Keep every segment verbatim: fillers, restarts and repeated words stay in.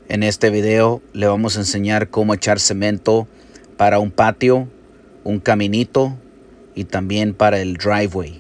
En este video le vamos a enseñar cómo echar cemento para un patio, un caminito y también para el driveway.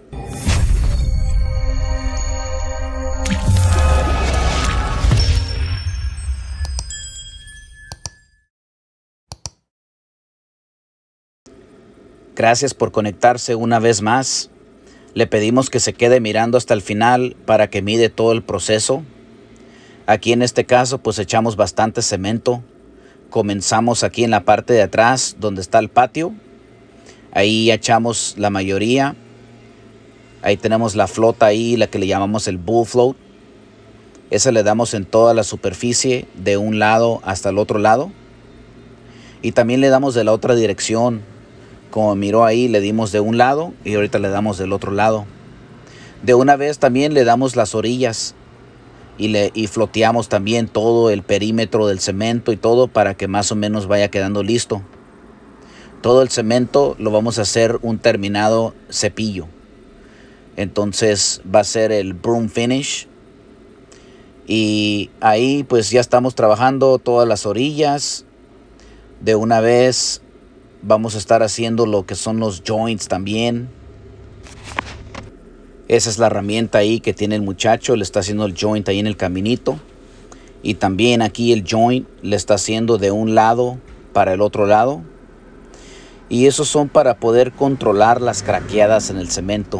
Gracias por conectarse una vez más. Le pedimos que se quede mirando hasta el final para que mire todo el proceso. Aquí en este caso pues echamos bastante cemento. Comenzamos aquí en la parte de atrás donde está el patio. Ahí echamos la mayoría. Ahí tenemos la flota ahí, la que le llamamos el bull float. Esa le damos en toda la superficie de un lado hasta el otro lado. Y también le damos de la otra dirección. Como miró ahí, le dimos de un lado y ahorita le damos del otro lado. De una vez también le damos las orillas y, le, y floteamos también todo el perímetro del cemento y todo para que más o menos vaya quedando listo. Todo el cemento lo vamos a hacer un terminado cepillo. Entonces va a ser el broom finish. Y ahí pues ya estamos trabajando todas las orillas. De una vez vamos a estar haciendo lo que son los joints también. Esa es la herramienta ahí que tiene el muchacho. Le está haciendo el joint ahí en el caminito. Y también aquí el joint le está haciendo de un lado para el otro lado. Y esos son para poder controlar las craqueadas en el cemento.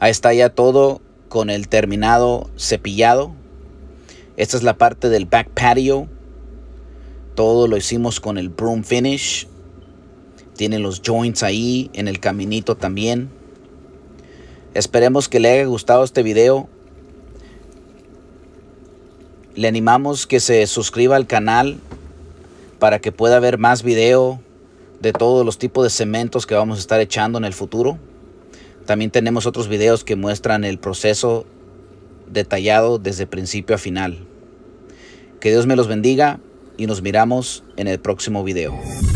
Ahí está ya todo con el terminado cepillado. Esta es la parte del back patio. Todo lo hicimos con el broom finish. Tiene los joints ahí en el caminito también. Esperemos que le haya gustado este video. Le animamos que se suscriba al canal para que pueda ver más video de todos los tipos de cementos que vamos a estar echando en el futuro. También tenemos otros videos que muestran el proceso detallado desde principio a final. Que Dios me los bendiga y nos miramos en el próximo video.